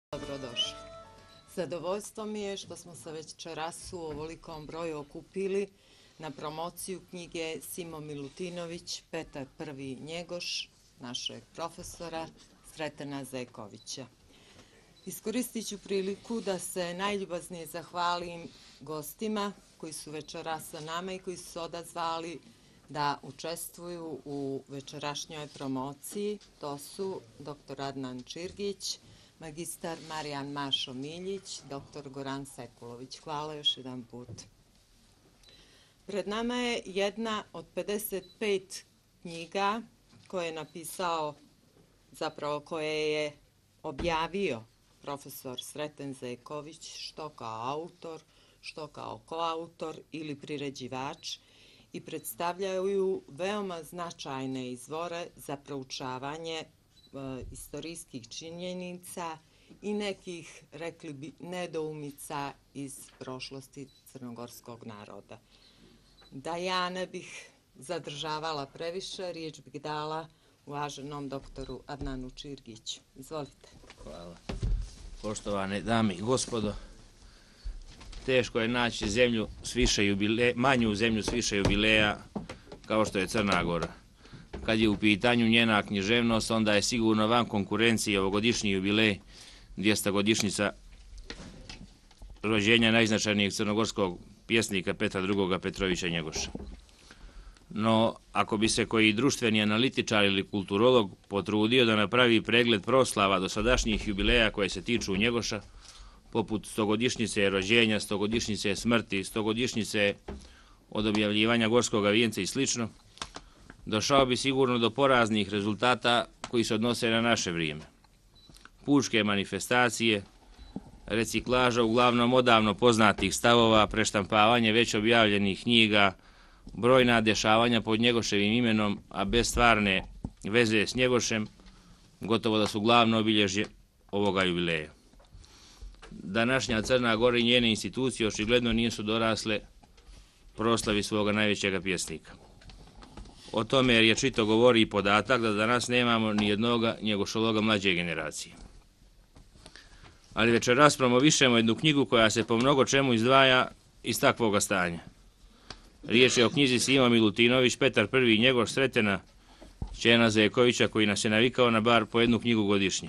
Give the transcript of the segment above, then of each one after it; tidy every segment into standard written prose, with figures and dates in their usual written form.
Dobrodošli. Zadovoljstvo mi je što smo se večeras u ovolikom broju okupili na promociju knjige Simo Milutinović, Petar I. Njegoš, našeg profesora Sretena Zajkovića. Iskoristit ću priliku da se najljubaznije zahvalim gostima koji su večeras sa nama i koji su se odazvali da učestvuju u večerašnjoj promociji. To su dr. Adnan Čirgić, magistar Marijan Mašo Miljić, dr. Goran Sekulović. Hvala još jedan put. Pred nama je jedna od 55 knjiga koje je napisao, zapravo koje je objavio profesor Sreten Zajković, što kao autor, što kao koautor ili priređivač, i predstavljaju veoma značajne izvore za proučavanje istorijskih činjenica i nekih, rekli bi, nedoumica iz prošlosti crnogorskog naroda. Da ja ne bih zadržavala previše, riječ bih dala uvaženom doktoru Adnanu Čirgiću. Izvolite. Hvala. Poštovane dame i gospodo, teško je naći zemlju s više manju zemlju s više jubileja kao što je Crna Gora. Kad je u pitanju njena književnost, onda je sigurno van konkurencije ovogodišnji jubilej, 200-godišnjica rođenja najznačajnijeg crnogorskog pjesnika Petra II. Petrovića Njegoša. No, ako bi se koji društveni analitičar ili kulturolog potrudio da napravi pregled proslava dosadašnjih jubileja koje se tiču Njegoša, poput 100-godišnjice rođenja, 100-godišnjice smrti, 100-godišnjice od objavljivanja Gorskog vijenca i sl., došao bi sigurno do poraznih rezultata koji se odnose na naše vrijeme. Pučke manifestacije, reciklaža uglavnom odavno poznatih stavova, preštampavanje već objavljenih knjiga, brojna dešavanja pod Njegoševim imenom, a bez stvarne veze s Njegošem, gotovo da su glavno obilježje ovoga jubileja. Današnja Crna Gora i njene institucije očigledno nisu dorasle proslavi svoga najvećega pjesnika. O tome je rječito govori i podatak da danas nemamo ni jednoga njegošologa mlađe generacije. Ali večeras promovišemo jednu knjigu koja se po mnogo čemu izdvaja iz takvoga stanja. Riječ je o knjizi Simo Milutinović, Petar I. Njegoš Sretena Ćena Zajkovića, koji nas je navikao na bar po jednu knjigu godišnje.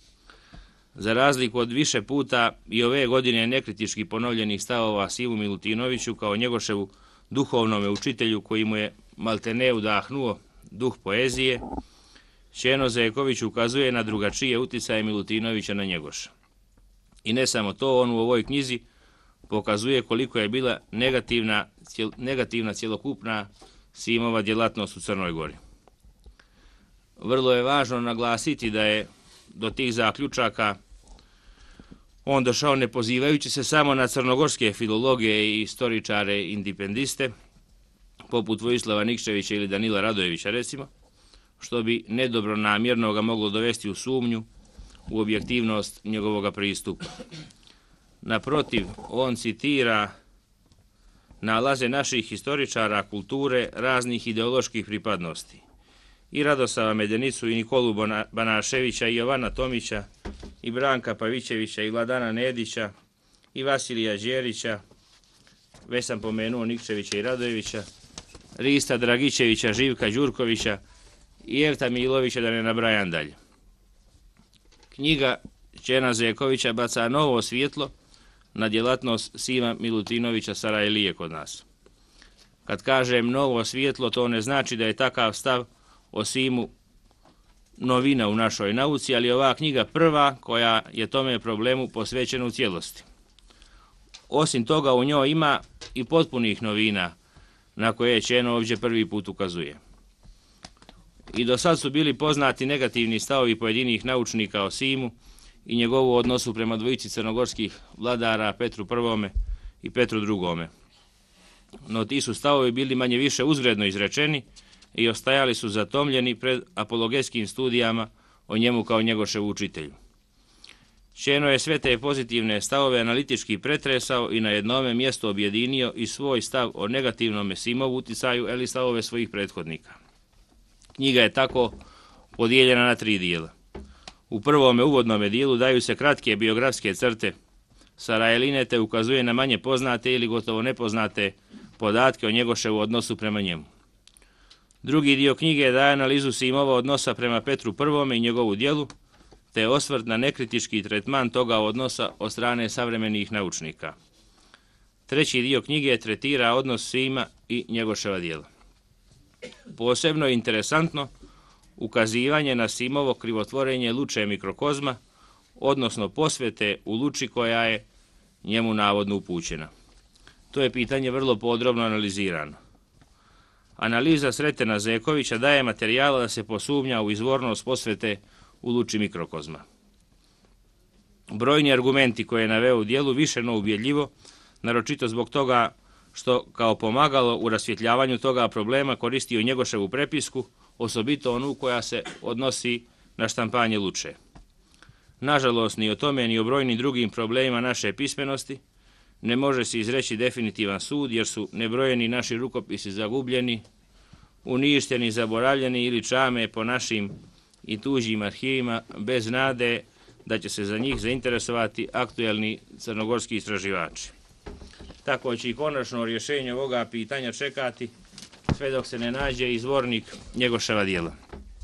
Za razliku od više puta i ove godine nekritički ponovljenih stavova Simu Milutinoviću kao Njegoševu duhovnome učitelju koji mu je maltene udahnuo duh poezije, Ćeno Zajković ukazuje na drugačije uticaje Milutinovića na Njegoša. I ne samo to, on u ovoj knjizi pokazuje koliko je bila negativna cjelokupna Simova djelatnost u Crnoj Gori. Vrlo je važno naglasiti da je do tih zaključaka on došao ne pozivajući se samo na crnogorske filologe i istoričare indipendiste, poput Vojislava Nikčevića ili Danila Radojevića recimo, što bi nedobronamjerno ga moglo dovesti u sumnju u objektivnost njegovoga pristupa. Naprotiv, on citira nalaze naših historičara kulture raznih ideoloških pripadnosti. I Radosava Medenicu, i Nikolu Banaševića, i Jovana Tomića, i Branka Pavićevića, i Vladana Nedića, i Vasilija Đerića, već sam pomenuo Nikčevića i Radojevića, Rista Dragićevića, Živka Đurkovića i Evta Milovića, da ne nabrajam dalje. Knjiga Ćena Zajkovića baca novo svjetlo na djelatnost Sima Milutinovića Sarajlije kod nas. Kad kažem novo svjetlo, to ne znači da je takav stav o Simu novina u našoj nauci, ali ova knjiga prva koja je tome problemu posvećena u cijelosti. Osim toga, u njoj ima i potpunih novina na koje Ćeno ovdje prvi put ukazuje. I do sad su bili poznati negativni stavovi pojedinih naučnika o Simu i njegovu odnosu prema dvojici crnogorskih vladara, Petru I. i Petru II. No ti su stavovi bili manje više uzgredno izrečeni i ostajali su zatomljeni pred apologetskim studijama o njemu kao Njegoševu učitelju. Ćeno je sve te pozitivne stavove analitički pretresao i na jednome mjestu objedinio i svoj stav o negativnom Simovu uticaju, ali stavove svojih prethodnika. Knjiga je tako podijeljena na 3 dijela. U prvome uvodnome dijelu daju se kratke biografske crte Sarajeline te ukazuje na manje poznate ili gotovo nepoznate podatke o Njegoševu odnosu prema njemu. Drugi dio knjige daje analizu Simova odnosa prema Petru I i njegovu djelu, te osvrt na nekritički tretman toga odnosa od strane savremenih naučnika. Treći dio knjige tretira odnos Sima i Njegoševa djela. Posebno je interesantno ukazivanje na Simovo krivotvorenje luče mikrokozma, odnosno posvete u luči koja je njemu navodno upućena. To je pitanje vrlo podrobno analizirano. Analiza Sretena Zekovića daje materijala da se posumnja u izvornost posvete u luči mikrokozma. Brojni argumenti koje je naveo u dijelu više no ubjedljivo, naročito zbog toga što kao pomagalo u rasvjetljavanju toga problema koristio Njegoševu prepisku, osobito onu koja se odnosi na štampanje luče. Nažalost, ni o tome ni o brojnim drugim problemima naše pismenosti ne može se izreći definitivan sud, jer su nebrojeni naši rukopisi zagubljeni, uništeni, zaboravljeni ili čame po našim i tuđim arhivima bez nade da će se za njih zainteresovati aktuelni crnogorski istraživači. Tako će i konačno rješenje ovoga pitanja čekati sve dok se ne nađe izvornik Njegoševa djela.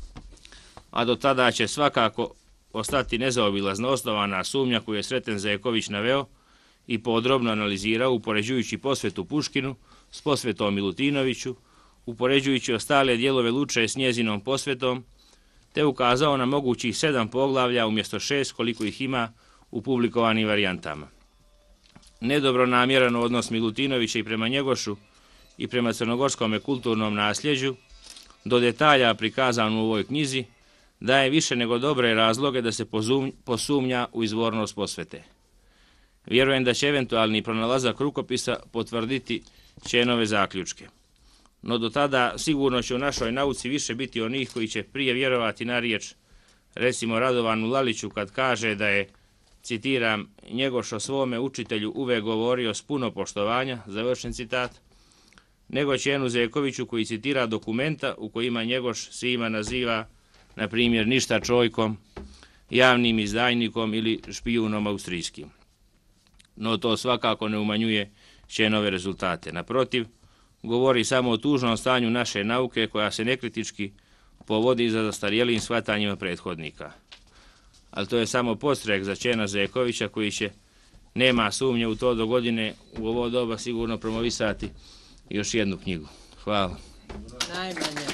A do tada će svakako ostati nezaobilazno osnovana sumnja koju je Sreten Zeković naveo i podrobno analizirao upoređujući posvetu Puškinu s posvetom Milutinoviću, upoređujući ostale dijelove luče s njezinom posvetom, te ukazao na mogućih 7 poglavlja umjesto 6 koliko ih ima u publikovanim varijantama. Nedobronamjeran odnos Milutinovića i prema Njegošu i prema crnogorskom kulturnom nasljeđu, do detalja prikazan u ovoj knjizi, daje više nego dobre razloge da se posumnja u izvornost posvete. Vjerujem da će eventualni pronalazak rukopisa potvrditi Čenove zaključke. No do tada sigurno će u našoj nauci više biti onih koji će prije vjerovati na riječ, recimo Radovanu Laliću kad kaže da je, citiram, Njegoš o svome učitelju uvek govorio s puno poštovanja, završen citat, nego Čenu Zekoviću koji citira dokumenta u kojima Njegoš Sima naziva, na primjer, ništa čojkom, javnim izdajnikom ili špijunom austrijskim. No to svakako ne umanjuje Čenove rezultate. Naprotiv, govori samo o tužnom stanju naše nauke koja se nekritički povodi za zastarjelim shvatanjima prethodnika. Ali to je samo podstrek za Čena Zekovića koji će, nema sumnje u to, do godine u ovo doba sigurno promovisati još jednu knjigu. Hvala. Najmanje.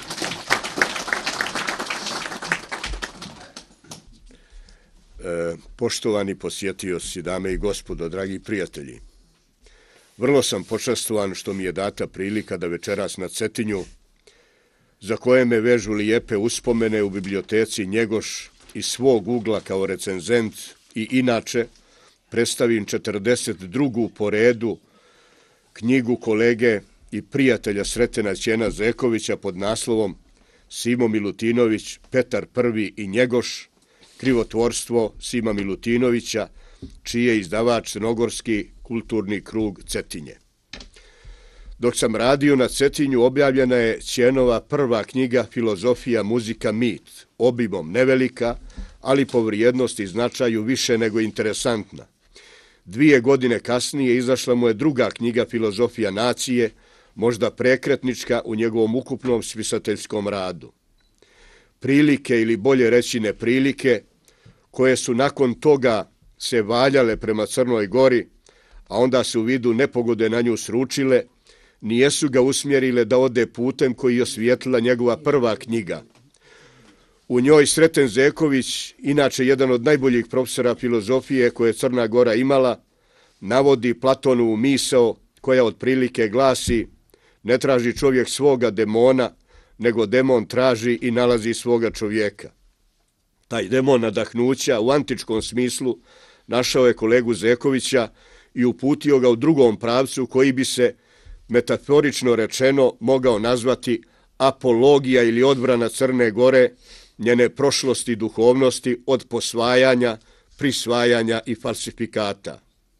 Poštovani posjetioci, dame i gospodo, dragi prijatelji, vrlo sam počastovan što mi je data prilika da večeras na Cetinju, za koje me vežu lijepe uspomene u biblioteci Njegoš iz svog ugla kao recenzent i inače predstavim 42. po redu knjigu kolege i prijatelja Sretena Čena Zekovića pod naslovom Simo Milutinović, Petar I i Njegoš, krivotvorstvo Sima Milutinovića, čiji je izdavač Crnogorski kulturni krug Cetinje. Dok sam radio na Cetinju, objavljena je Čenova prva knjiga Filozofija, muzika, mit, obimom nevelika, ali po vrijednosti i značaju više nego interesantna. 2 godine kasnije izašla mu je druga knjiga Filozofija nacije, možda prekretnička u njegovom ukupnom spisateljskom radu. Prilike, ili bolje reći neprilike, koje su nakon toga se valjale prema Crnoj Gori, a onda se u vidu nepogode na nju sručile, nijesu ga usmjerile da ode putem koji je osvijetlila njegova prva knjiga. U njoj Sreten Zeković, inače jedan od najboljih profesora filozofije koje je Crna Gora imala, navodi Platonovu misao koja otprilike glasi: ne traži čovjek svoga demona, nego demon traži i nalazi svoga čovjeka. Taj demon nadahnuća u antičkom smislu našao je kolegu Zekovića i uputio ga u drugom pravcu koji bi se, metaforično rečeno, mogao nazvati apologija ili odbrana Crne Gore, njene prošlosti i duhovnosti od posvajanja, prisvajanja i falsifikata.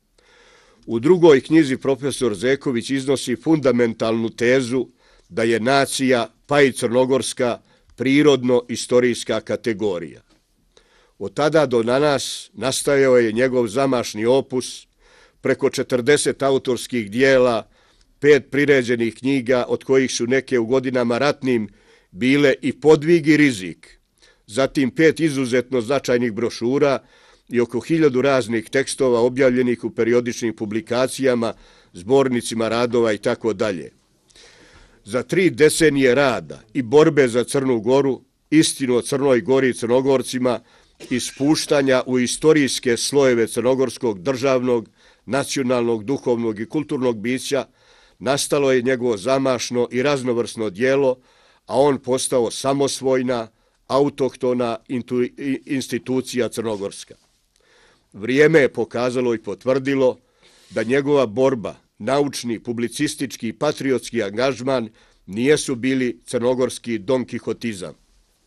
U drugoj knjizi profesor Zeković iznosi fundamentalnu tezu da je nacija, pa i crnogorska, prirodno-istorijska kategorija. Od tada do danas nastajao je njegov zamašni opus, preko 40 autorskih dijela, 5 priređenih knjiga, od kojih su neke u godinama ratnim bile i Podvig i rizik, zatim 5 izuzetno značajnih brošura i oko 1000 raznih tekstova objavljenih u periodičnim publikacijama, zbornicima radova i tako dalje. Za 3 decenije rada i borbe za Crnu Goru, istinu o Crnoj Gori i Crnogorcima i spuštanja u istorijske slojeve crnogorskog državnog, nacionalnog, duhovnog i kulturnog bića, nastalo je njegovo zamašno i raznovrsno djelo, a on postao samosvojna, autohtona institucija crnogorska. Vrijeme je pokazalo i potvrdilo da njegova borba, naučni, publicistički i patriotski angažman nijesu bili crnogorski donkihotizam.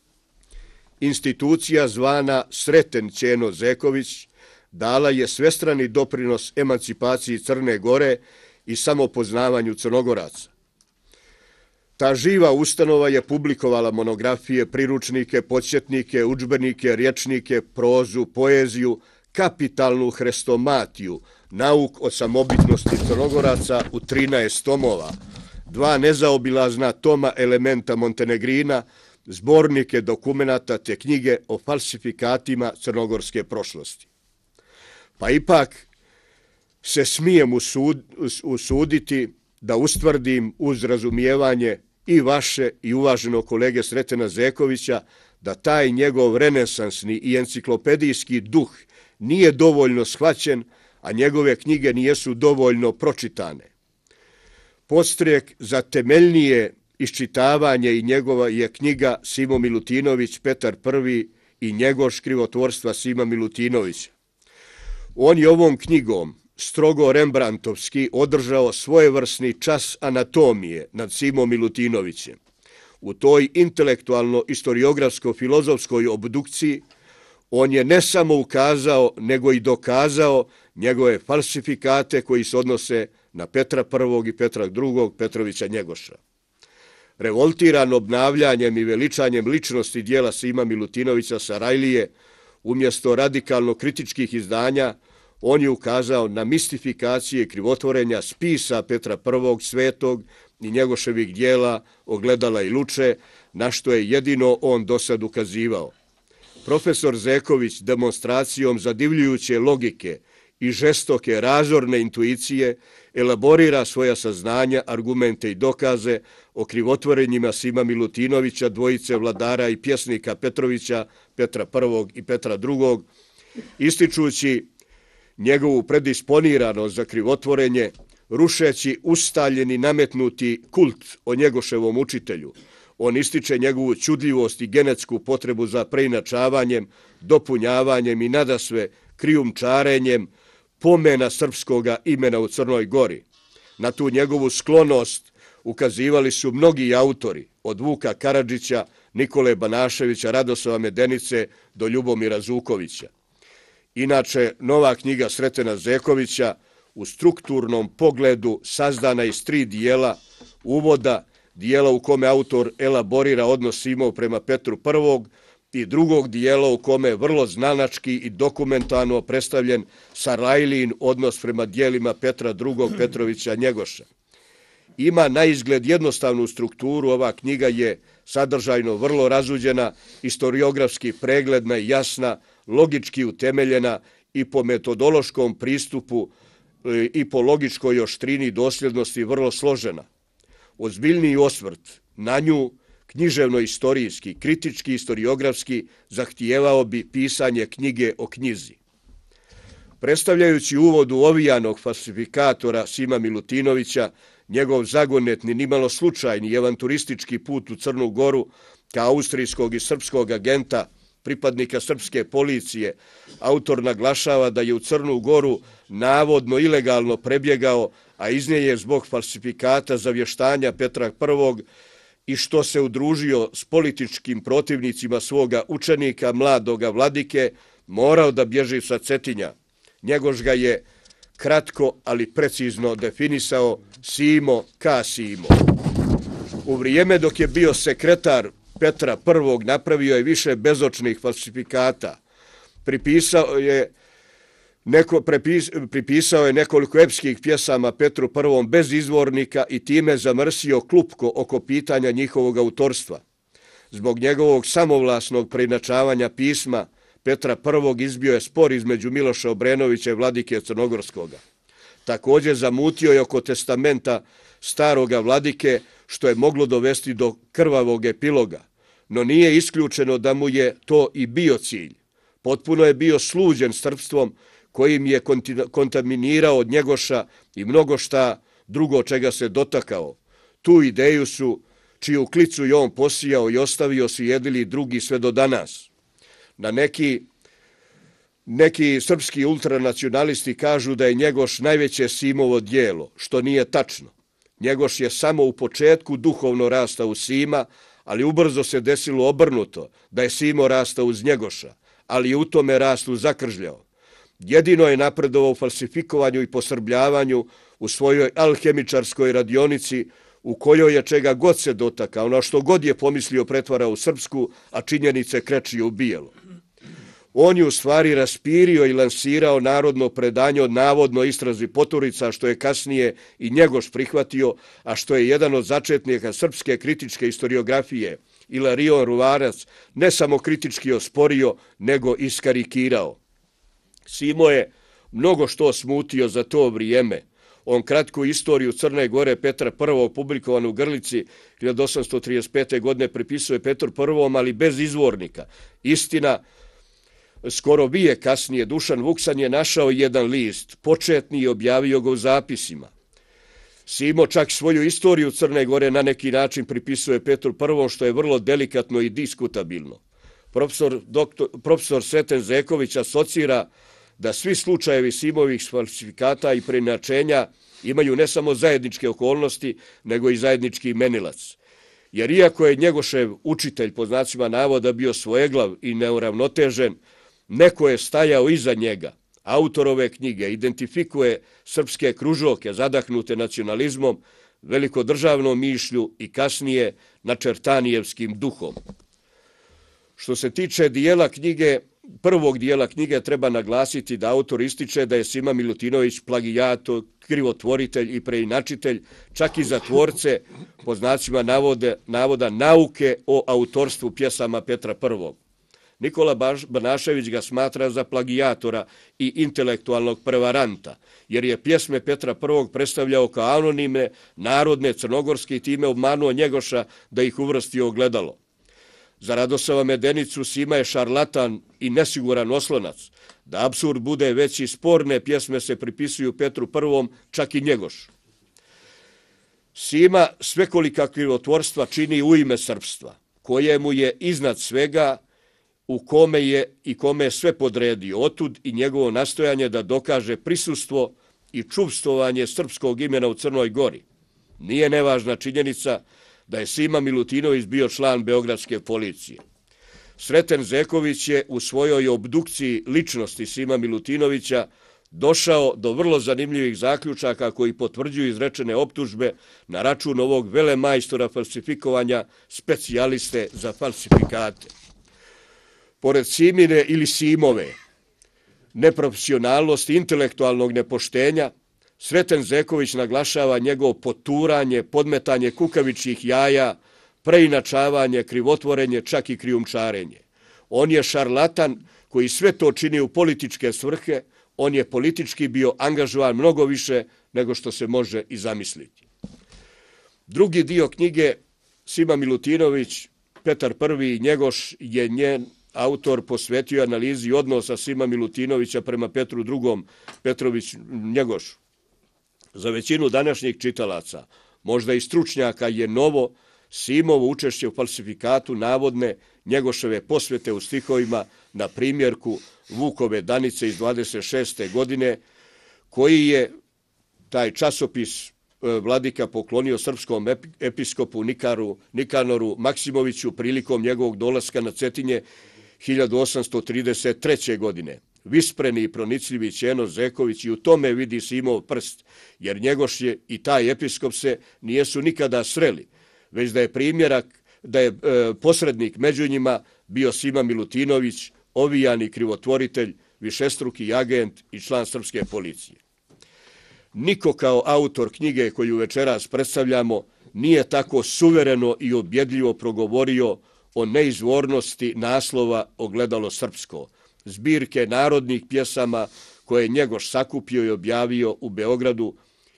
Institucija zvana Sreten Ćeno Zeković dala je svestrani doprinos emancipaciji Crne Gore i samopoznavanju Crnogoraca. Ta živa ustanova je publikovala monografije, priručnike, podsjetnike, udžbenike, rječnike, prozu, poeziju, kapitalnu hrestomatiju, nauk o samobitnosti Crnogoraca u 13 tomova, 2 nezaobilazna toma Elementa Montenegrina, zbornike dokumenata te knjige o falsifikatima crnogorske prošlosti. Pa ipak se smijem usuditi da ustvrdim uz razumijevanje i vaše i uvaženog kolege Sretena Zekovića da taj njegov renesansni i enciklopedijski duh nije dovoljno shvaćen, a njegove knjige nijesu dovoljno pročitane. Podstrijek za temeljnije iščitavanje i njegova je knjiga Simo Milutinović, Petar I i Njegoš krivotvorstva Sima Milutinovića. On je ovom knjigom strogo Rembrandtovski održao svojevrsni čas anatomije nad Simom Milutinovićem. U toj intelektualno-istoriografsko-filozofskoj obdukciji on je ne samo ukazao, nego i dokazao njegove falsifikate koji se odnose na Petra I i Petra II, Petrovića Njegoša. Revoltiran obnavljanjem i veličanjem ličnosti dijela Sima Milutinovića Sarajlije, umjesto radikalno kritičkih izdanja, on je ukazao na mistifikacije i krivotvorenja spisa Petra I Svetog i Njegoševih dijela Ogledala i Luče, na što je jedino on dosad ukazivao. Profesor Zeković demonstracijom zadivljujuće logike i žestoke razorne intuicije elaborira svoja saznanja, argumente i dokaze o krivotvorenjima Sima Milutinovića, dvojice vladara i pjesnika Petrovića, Petra I i Petra II, ističući njegovu predisponiranost za krivotvorenje, rušeći ustaljeni nametnuti kult o Njegoševom učitelju. On ističe njegovu čudljivost i genetsku potrebu za preinačavanjem, dopunjavanjem i nadasve krijumčarenjem pomena srpskoga imena u Crnoj Gori. Na tu njegovu sklonost ukazivali su mnogi autori, od Vuka Karadžića, Nikole Banaševića, Radosava Medenice do Ljubomira Zukovića. Inače, nova knjiga Sretena Zekovića u strukturnom pogledu sazdana iz 3 dijela uvoda, dijela u kome autor elaborira odnos Simov prema Petru I i drugog dijela u kome je vrlo znanački i dokumentarno predstavljen Sarajlijin odnos prema dijelima Petra II. Petrovića Njegoša. Ima na izgled jednostavnu strukturu, ova knjiga je sadržajno vrlo razuđena, historiografski pregledna i jasna, logički utemeljena i po metodološkom pristupu i po logičkoj oštrini dosljednosti vrlo složena. Ozbiljniji osvrt na nju, književno-istorijski, kritički, historiografski, zahtijevao bi pisanje knjige o knjizi. Predstavljajući uvodu ovijanog falsifikatora Sima Milutinovića, njegov zagonetni, nimalo slučajni i avanturistički put u Crnu Goru kao austrijskog i srpskog agenta, pripadnika srpske policije, autor naglašava da je u Crnu Goru navodno ilegalno prebjegao, a iz nje je zbog falsifikata zavještanja Petra I i što se udružio s političkim protivnicima svoga učenika, mladoga vladike, morao da bježi sa Cetinja. Njegoš ga je kratko, ali precizno definisao Simo ka Simo. U vrijeme dok je bio sekretar Petra I napravio je više bezočnih falsifikata. pripisao je nekoliko epskih pjesama Petru I bez izvornika i time zamrsio klupko oko pitanja njihovog autorstva. Zbog njegovog samovlasnog preinačavanja pisma Petra I izbio je spor između Miloša Obrenovića i vladike Crnogorskoga. Također zamutio je oko testamenta staroga vladike, što je moglo dovesti do krvavog epiloga, no nije isključeno da mu je to i bio cilj. Potpuno je bio sluđen strpstvom kojim je kontaminirao od Njegoša i mnogo šta drugo čega se dotakao. Tu ideju čiju klicu je on posijao i ostavio, su jedili drugi sve do danas. Na neki srpski ultranacionalisti kažu da je Njegoš najveće Simovo djelo, što nije tačno. Njegoš je samo u početku duhovno rastao u Sima, ali ubrzo se desilo obrnuto, da je Simo rastao uz Njegoša, ali je u tome rastu zakržljao. Jedino je napredovao u falsifikovanju i posrbljavanju u svojoj alhemičarskoj radionici, u kojoj je čega god se dotakao, na što god je pomislio pretvarao u srpsku, a činjenice krečio u bijelo. On je u stvari raspirio i lansirao narodno predanje od navodno istrazi Poturica, što je kasnije i Njegoš prihvatio, a što je jedan od začetnika srpske kritičke historiografije, Ilarion Ruvarac, ne samo kritički osporio, nego iskarikirao. Simo je mnogo što smutio za to vrijeme. On kratku istoriju Crne Gore Petra I publikovanu u Grlici 1835. godine pripisuje Petru I, ali bez izvornika. Istina, skoro vijek kasnije Dušan Vuksan je našao jedan list, početni, i objavio ga u zapisima. Simo čak svoju istoriju Crne Gore na neki način pripisuje Petru I, što je vrlo delikatno i diskutabilno. Profesor Sreten Zeković asocira da svi slučajevi Simovih falsifikata i preinačenja imaju ne samo zajedničke okolnosti, nego i zajednički imenilac. Jer iako je Njegošev učitelj, po znacima navoda, bio svojeglav i neuravnotežen, neko je stajao iza njega. Autor ove knjige identifikuje srpske kružoke zadahnute nacionalizmom, velikodržavnom mišlju i kasnije načertanijevskim duhom. Što se tiče prvog dijela knjige, treba naglasiti da autor ističe da je Sima Milutinović plagijator, krivotvoritelj i preinačitelj, čak i za tvorce, po znacima navoda, nauke o autorstvu pjesama Petra I. Nikola Banašević ga smatra za plagijatora i intelektualnog prevaranta, jer je pjesme Petra I predstavljao kao anonimne, narodne, crnogorske i time obmanuo Njegoša da ih uvrsti u ogledalo. Za Radosava Medenicu Sima je šarlatan i nesiguran oslonac. Da apsurd bude veći, sporne pjesme se pripisuju Petru I, čak i Njegoš. Sima svekolika krivotvorstva čini u ime srpstva, kojemu je iznad svega, u kome je sve podredio. Otud i njegovo nastojanje da dokaže prisustvo i čuvstvovanje srpskog imena u Crnoj Gori. Nije nevažna činjenica da je Sima Milutinović bio član Beogradske policije. Sreten Zeković je u svojoj obdukciji ličnosti Sima Milutinovića došao do vrlo zanimljivih zaključaka koji potvrđuju izrečene optužbe na račun ovog velemajstora falsifikovanja, specijaliste za falsifikate. Pored Simine ili Simove neprofesionalnosti, intelektualnog nepoštenja, Sreten Zeković naglašava njegovo poturanje, podmetanje kukavičjih jaja, preinačavanje, krivotvorenje, čak i krijumčarenje. On je šarlatan koji sve to čini u političke svrhe, on je politički bio angažovan mnogo više nego što se može i zamisliti. Drugi dio knjige Sima Milutinović, Petar I i Njegoš, je njen autor posvetio analizi odnosa Sima Milutinovića prema Petru II. Petrović Njegošu. Za većinu današnjih čitalaca, možda i stručnjaka, je novo Simovo učešće u falsifikatu navodne Njegoševe posvete u stihovima na primjerku Vukove Danice iz 26. godine, koji je taj časopis vladika poklonio srpskom episkopu Nikanoru Maksimoviću prilikom njegovog dolaska na Cetinje 1833. godine. Vispreni i pronicljivi Ćeno Zeković i u tome vidi Simov prst, jer Njegoš je i taj episkop se nijesu nikada sreli, već da je posrednik među njima bio Sima Milutinović, ovijani krivotvoritelj, višestruki agent i član srpske policije. Niko kao autor knjige koju večeras predstavljamo nije tako suvereno i objedljivo progovorio o neizvornosti naslova Ogledalo srpsko, zbirke narodnih pjesama koje je Njegoš sakupio i objavio u Beogradu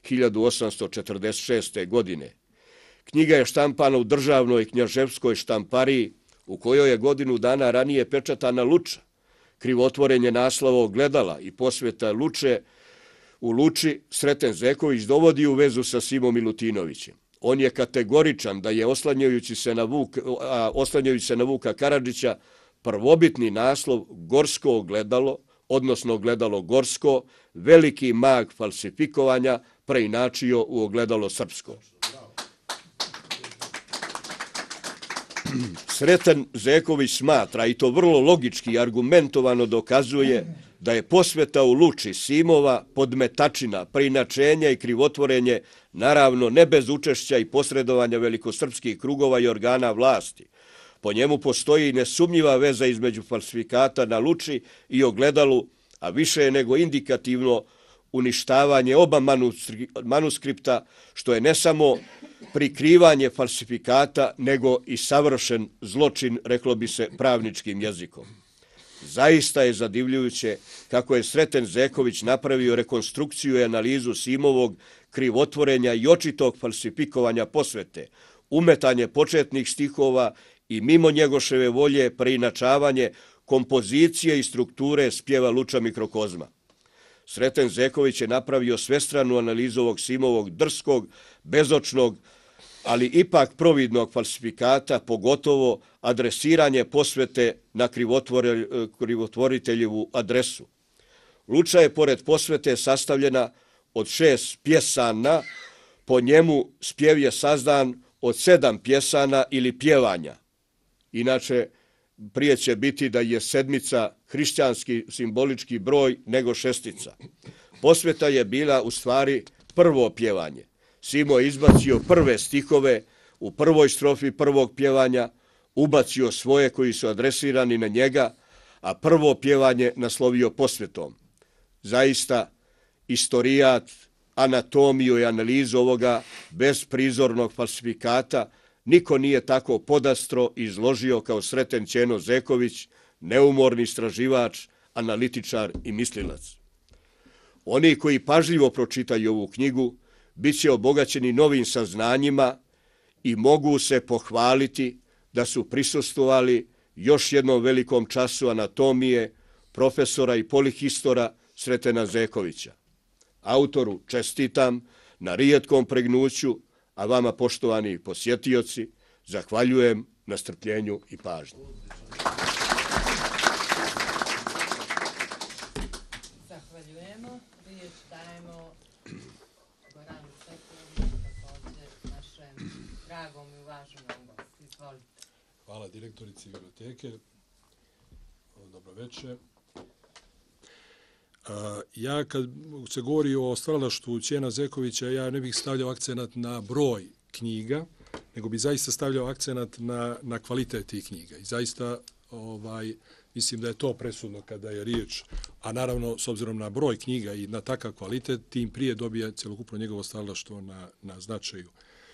1846. godine. Knjiga je štampana u državnoj knjaževskoj štampariji u kojoj je godinu dana ranije pečatana Luča, krivotvorenje naslova Ogledala i posveta Luče u Luči Sreten Zeković dovodi u vezu sa Simom Milutinovićem. On je kategoričan da je oslanjajući se na Vuka Karadžića prvobitni naslov Gorsko ogledalo, odnosno Ogledalo gorsko, veliki mag falsifikovanja preinačio u Ogledalo srpsko. Sreten Zeković smatra, i to vrlo logički i argumentovano dokazuje, da je posveta u Luči Simova podmetačina, preinačenja i krivotvorenje, naravno ne bez učešća i posredovanja velikosrpskih krugova i organa vlasti. Po njemu postoji nesumnjiva veza između falsifikata na Luči i Ogledalu, a više je nego indikativno uništavanje oba manuskripta, što je ne samo prikrivanje falsifikata, nego i savršen zločin, reklo bi se pravničkim jezikom. Zaista je zadivljujuće kako je Sreten Zeković napravio rekonstrukciju i analizu Simovog krivotvorenja i očitog falsifikovanja posvete, umetanje početnih stihova i mimo Njegoševe volje preinačavanje kompozicije i strukture spjeva Luča mikrokozma. Sreten Zeković je napravio svestranu analizu ovog Simovog drskog, bezočnog, ali ipak providnog falsifikata, pogotovo adresiranje posvete na krivotvoriteljevu adresu. Luča je pored posvete sastavljena od 6 pjesana, po njemu spjev je sazdan od 7 pjesana ili pjevanja. Inače, prije će biti da je 7 hrišćanski simbolički broj nego 6. Posveta je bila u stvari prvo pjevanje. Simo je izbacio prve stihove u prvoj strofi prvog pjevanja, ubacio svoje koji su adresirani na njega, a prvo pjevanje naslovio posvetom. Zaista, istorijat, anatomiju i analizu ovoga besprizornog falsifikata niko nije tako podastro izložio kao Sreten Ćeno Zeković, neumorni istraživač, analitičar i mislilac. Oni koji pažljivo pročitaju ovu knjigu bit će obogaćeni novim saznanjima i mogu se pohvaliti da su prisustvovali još jednom velikom času anatomije profesora i polihistora Sretena Zekovića. Autoru čestitam na rijetkom pregnuću, a vama, poštovani posjetioci, zahvaljujem na strpljenju i pažnji. Zahvaljujemo. Riječ dajemo Goranu Sekovu, također našem dragom i uvaženom gostu. Izvolite. Hvala direktorici biblioteke. Dobro večer. Ja kad se govori o stvaralaštvu Ćena Zekovića, ja ne bih stavljao akcenat na broj knjiga, nego bi zaista stavljao akcenat na kvalitet tih knjiga. I zaista mislim da je to presudno kada je riječ, a naravno s obzirom na broj knjiga i na takav kvalitet, tim prije dobije celokupno njegovo stvaralaštvo na značaju.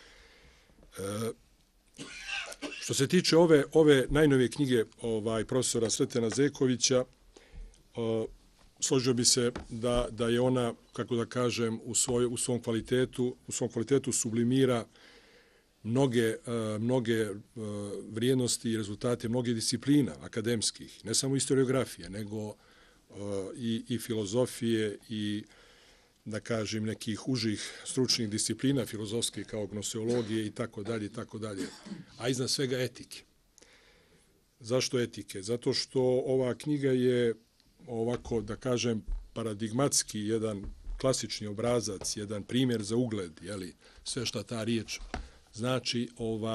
Što se tiče ove najnovije knjige profesora Sretena Zekovića, složio bi se da je ona, kako da kažem, u svom kvalitetu sublimira mnoge vrijednosti i rezultate mnoge disciplina akademskih, ne samo historiografije, nego i filozofije i, da kažem, nekih užih stručnih disciplina filozofskih kao gnoseologije i tako dalje, a iznad svega etike. Zašto etike? Zato što ova knjiga je ovako, da kažem, paradigmatski jedan klasični obrazac, jedan primjer za ugled, sve šta ta riječ znači,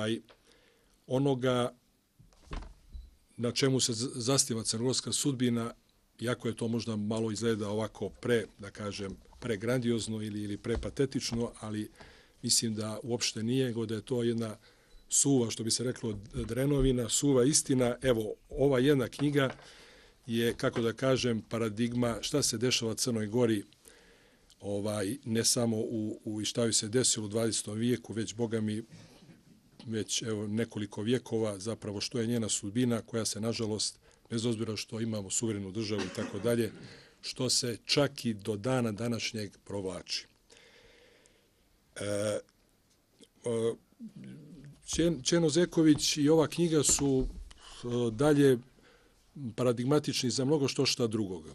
onoga na čemu se zasniva crnogorska sudbina, iako je to možda malo izgleda ovako pregrandiozno ili prepatetično, ali mislim da uopšte nije, nego da je to jedna suva, što bi se reklo, drenovina, suva istina. Evo, ova jedna knjiga je, kako da kažem, paradigma šta se dešava Crnoj Gori, ne samo u šta joj se desilo u 20. vijeku, već, boga mi, već evo, nekoliko vjekova, zapravo što je njena sudbina, koja se, nažalost, bez obzira što imamo suverenu državu i tako dalje, što se čak i do dana današnjeg provlači. Ćeno Zeković i ova knjiga su dalje paradigmatični za mnogo šta drugoga.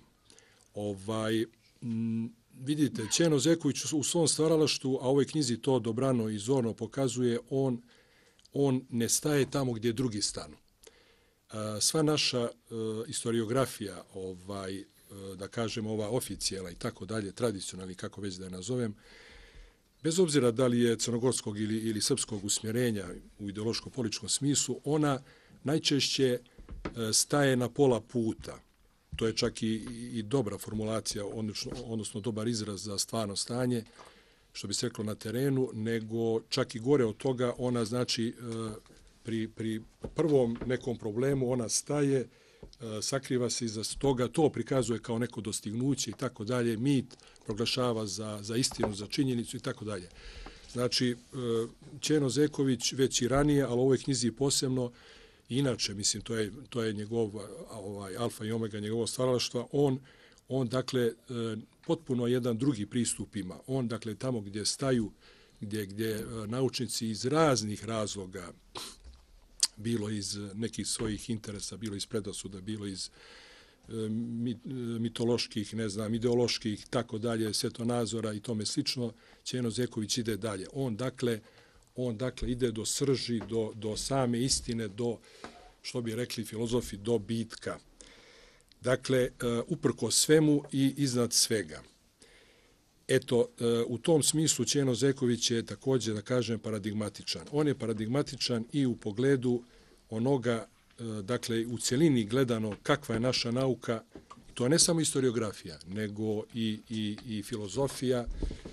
Vidite, Ćeno Zeković u svom stvaralaštvu, a u ovoj knjizi to dobrano i zorno pokazuje, on ne staje tamo gdje drugi stanu. Sva naša historiografija, da kažem ova oficijelna i tako dalje, tradicionalni, kako već da je nazovem, bez obzira da li je crnogorskog ili srpskog usmjerenja u ideološko-političkom smislu, ona najčešće staje na pola puta. To je čak i dobra formulacija, odnosno dobar izraz za stvarno stanje, što bi se reklo na terenu, nego čak i gore od toga, ona znači pri prvom nekom problemu ona staje, sakriva se iza toga, to prikazuje kao neko dostignuće i tako dalje, mit proglašava za istinu, za činjenicu i tako dalje. Znači, Ćeno Zeković već i ranije, ali u ovoj knjizi posebno, inače, mislim, to je njegov alfa i omega njegovog stvaralaštva, on dakle, potpuno jedan drugi pristup ima. On, dakle, tamo gdje staju, gdje naučnici iz raznih razloga, bilo iz nekih svojih interesa, bilo iz predrasuda, bilo iz mitoloških, ne znam, ideoloških, tako dalje, svetonazora i tome slično, Ćeno Zeković ide dalje. On dakle ide do srži, do same istine, do, što bi rekli filozofi, do bitka. Dakle, uprko svemu i iznad svega. Eto, u tom smislu Ćeno Zeković je također, da kažem, paradigmatičan. On je paradigmatičan i u pogledu onoga, dakle, u cjelini gledano kakva je naša nauka, to ne samo historiografija, nego i filozofija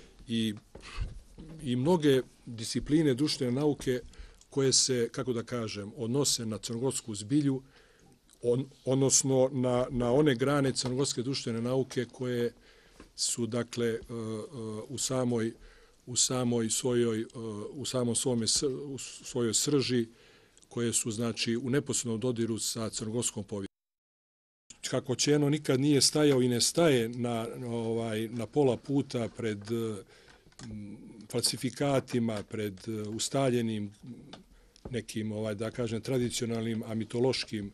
i mnoge discipline društvene nauke koje se, kako da kažem, odnose na crnogorsku zbilju, odnosno na one grane crnogorske društvene nauke koje su, dakle, u samom svojoj srži, koje su, znači, u neposrednom dodiru sa crnogorskom povijesti. Kako Ćeno nikad nije stajao i ne staje na pola puta pred falsifikatima, pred ustaljenim nekim, da kažem, tradicionalnim, a mitološkim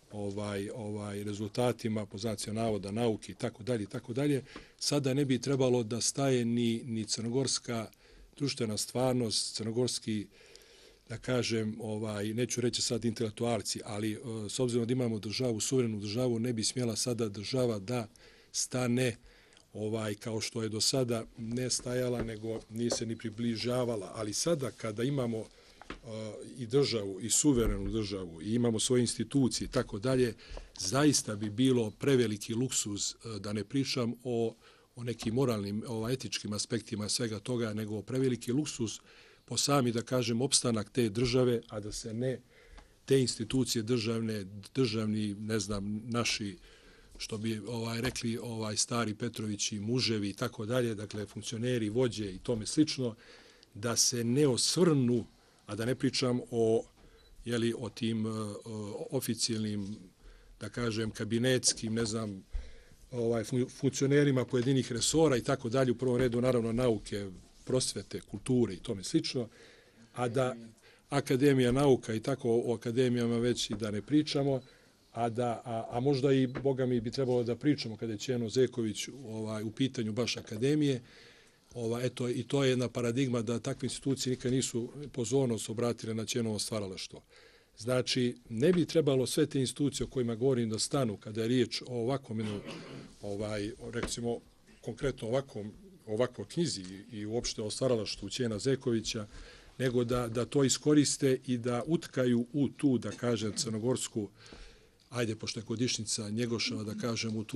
rezultatima, po znacima navoda, nauke i tako dalje, sada ne bi trebalo da staje ni crnogorska društvena stvarnost, crnogorski, da kažem, neću reći sad intelektualci, ali s obzirom da imamo državu, suverenu državu, ne bi smjela sada država da stane kao što je do sada ne stajala, nego nije se ni približavala. Ali sada kada imamo i državu, i suverenu državu, i imamo svoje institucije i tako dalje, zaista bi bilo preveliki luksuz, da ne pričam o nekim moralnim, etičkim aspektima svega toga, nego preveliki luksuz po sami, da kažem, opstanak te države, a da se ne te institucije državni, ne znam, naši, što bi rekli stari Petrovići, muževi i tako dalje, dakle, funkcioneri, vođe i tome slično, da se ne osvrnu, a da ne pričam o tim oficijalnim, da kažem, kabinetskim, ne znam, funkcionerima pojedinih resora i tako dalje, u prvom redu, naravno, nauke, prosvete, kulture i tome slično, a da Akademija nauka i tako o akademijama već i da ne pričamo, a možda i, boga mi, bi trebalo da pričamo kada je Ćeno Zeković u pitanju baš akademije. Eto, i to je jedna paradigma da takve institucije nikad nisu pozornost obratile na Ćenovo stvaralaštvo. Znači, ne bi trebalo sve te institucije o kojima govorim da stanu kada je riječ o ovakvom, recimo, konkretno ovakvoj knjizi i uopšte o stvaralaštvu Ćena Zekovića, nego da to iskoriste i da utkaju u tu, da kažem, crnogorsku, ajde, pošto je godišnjica Njegoševa, da kažem, u tu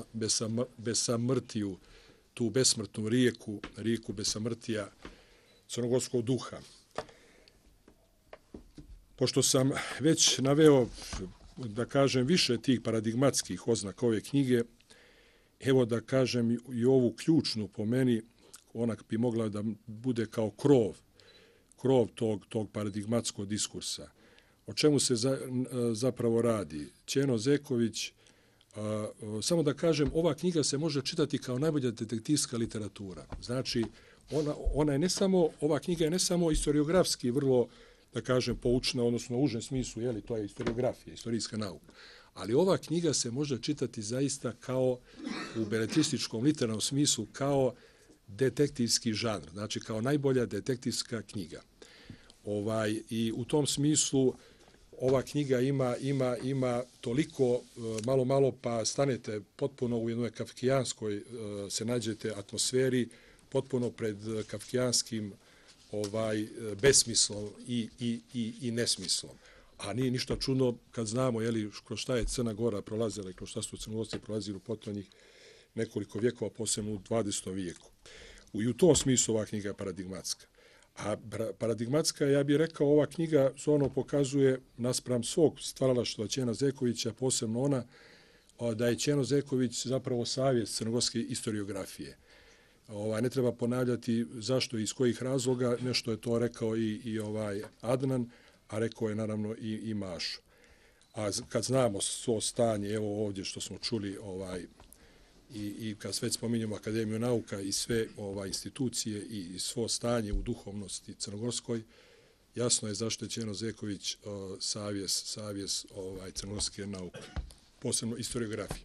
besamrtiju, tu besmrtnu rijeku besamrtija crnogorskog duha. Pošto sam već naveo da kažem, više tih paradigmatskih oznaka ove knjige, evo da kažem i ovu ključnu po meni, ona bi mogla da bude kao krov tog paradigmatskog diskursa. O čemu se zapravo radi? Ćeno Zeković, samo da kažem, ova knjiga se može čitati kao najbolja detektivska literatura. Znači, ona je ne samo, ova knjiga je ne samo historiografski vrlo, da kažem, poučna, odnosno u užem smislu, jeli, to je historiografija, istorijska nauka. Ali ova knjiga se može čitati zaista kao, u beletrističkom literarnom smislu, kao detektivski žanr, znači kao najbolja detektivska knjiga. I u tom smislu ova knjiga ima toliko malo pa stanete potpuno u jednoj kafkijanskoj, se nađete atmosferi, potpuno pred kafkijanskim besmislom i nesmislom. A nije ništa čudno kad znamo kroz šta je Crna Gora prolazila i kroz šta su Crnogorci prolazili u potonjih nekoliko vjekova, posebno u 20. vijeku. I u tom smislu ova knjiga je paradigmatska. A paradigmatska, ja bih rekao, ova knjiga zorno pokazuje naspram svog stvaralaštva Ćena Zekovića, posebno ona, da je Ćeno Zeković zapravo savjest crnogorske historiografije. Ne treba ponavljati zašto i iz kojih razloga, nešto je to rekao i Adnan, a rekao je naravno i Mašo. A kad znamo svo stanje, evo ovdje što smo čuli, i kad sve spominjamo Akademiju nauka i sve institucije i svo stanje u duhovnosti crnogorskoj, jasno je zašto je Ćeno Zeković savjest crnogorske nauke, posebno historiografije.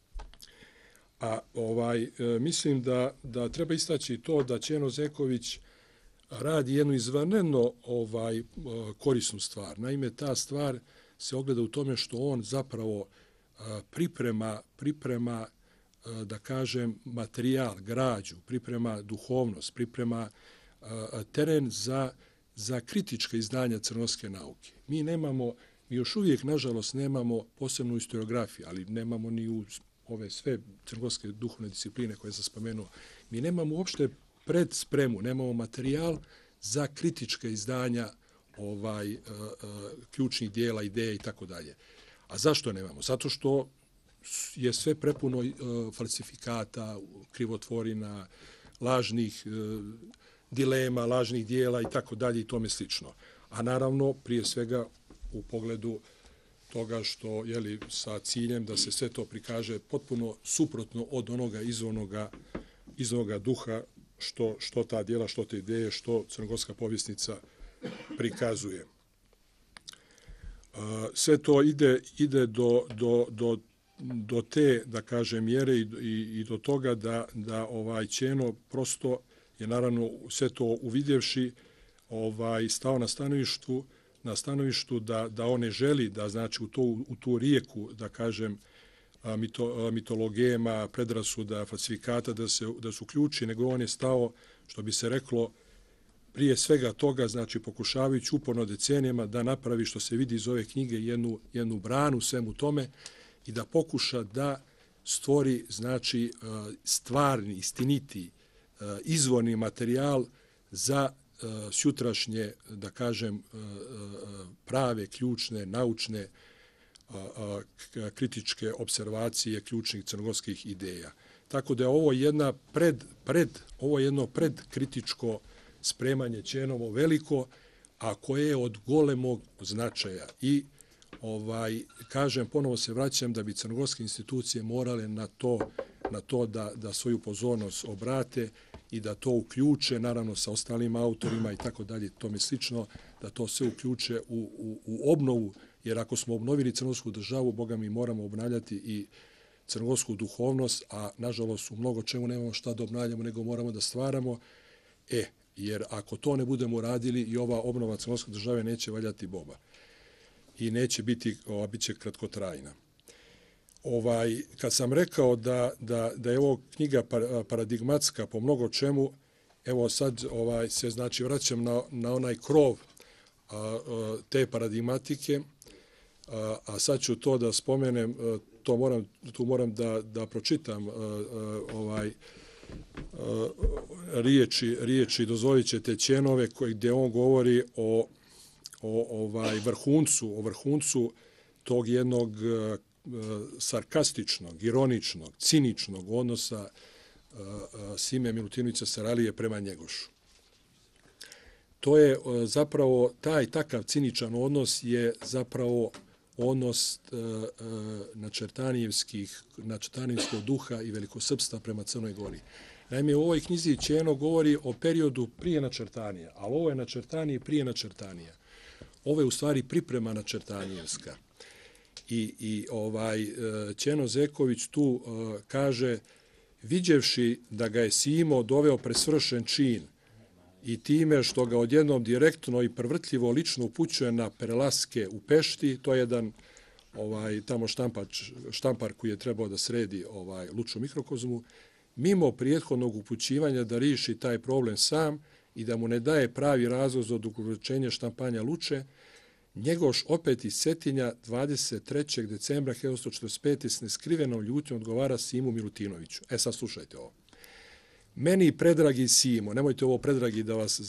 A mislim da treba istaći to da Ćeno Zeković radi jednu izvanredno korisnu stvar. Naime, ta stvar se ogleda u tome što on zapravo priprema da kažem, materijal, građu, priprema duhovnost, priprema teren za kritičke izdanja crnogorske nauke. Mi još uvijek, nažalost, nemamo posebnu historiografiju, ali nemamo ni u ove sve crnogorske duhovne discipline koje sam spomenuo. Mi nemamo uopšte predspremu, nemamo materijal za kritičke izdanja ključnih dijela, ideje i tako dalje. A zašto nemamo? Zato što je sve prepuno falsifikata, krivotvorina, lažnih dilema, lažnih dijela i tako dalje i tome slično. A naravno, prije svega u pogledu toga što, sa ciljem da se sve to prikaže potpuno suprotno od onoga izvornoga duha što ta dijela, što te ideje, što crnogorska povjesnica prikazuje. Sve to ide do te, da kažem, mjere i do toga da Ćeno prosto je naravno sve to uvidjevši stao na stanovištu da on ne želi da, znači, u tu rijeku, da kažem, mitologema, predrasuda, falsifikata da su ključi, nego on je stao, što bi se reklo, prije svega toga, znači pokušavajući uporno decenijama da napravi, što se vidi iz ove knjige, jednu branu svemu tome i da pokuša da stvori, znači, stvarni, istiniti, izvorni materijal za sutrašnje, da kažem, prave, ključne, naučne, kritičke observacije ključnih crnogorskih ideja. Tako da je ovo jedno predkritičko spremanje Ćenovo veliko, a koje je od golemog značaja. I kažem, ponovo se vraćam da bi crnogorske institucije morale na to da svoju pozornost obrate i da to uključe, naravno sa ostalim autorima i tako dalje, tome slično, da to sve uključe u obnovu, jer ako smo obnovili crnogorsku državu, Boga mi moramo obnavljati i crnogorsku duhovnost, a nažalost u mnogo čemu nemamo šta da obnavljamo, nego moramo da stvaramo, jer ako to ne budemo uradili i ova obnova crnogorske države neće valjati boba i neće biti, bit će kratkotrajna. Kad sam rekao da je ovo knjiga paradigmatska po mnogo čemu, evo sad se, znači, vraćam na onaj krov te paradigmatike, a sad ću to da spomenem, tu moram da pročitam riječi, dozvolit ćete, Ćenove, gdje on govori o vrhuncu tog jednog sarkastičnog, ironičnog, ciničnog odnosa Sime Milutinovića Saralije prema Njegošu. To je zapravo, takav ciničan odnos je zapravo odnos načertanijevskog duha i velikosrpstva prema Crnoj Gori. Naime, u ovoj knjizi Ćeno govori o periodu prije načertanija, ali ovo je načertanije prije načertanija. Ovo je u stvari priprema načertanijevska. I Ćeno Zeković tu kaže, viđevši da ga je Simo doveo presvršen čin i time što ga odjednom direktno i prvrtljivo lično upućuje na prelaske u Pešti, to je jedan tamo štampar koji je trebao da sredi lučnu mikrokozmu, mimo prijethodnog upućivanja da riješi taj problem sam i da mu ne daje pravi razlog za odugovlačenje štampanja Luče, Njegoš opet iz Cetinja 23. decembra 1945. s neskrivenom ljutnjom odgovara Simu Milutinoviću. Sad slušajte ovo. Meni, predragi Simo, nemojte ovo predragi da vas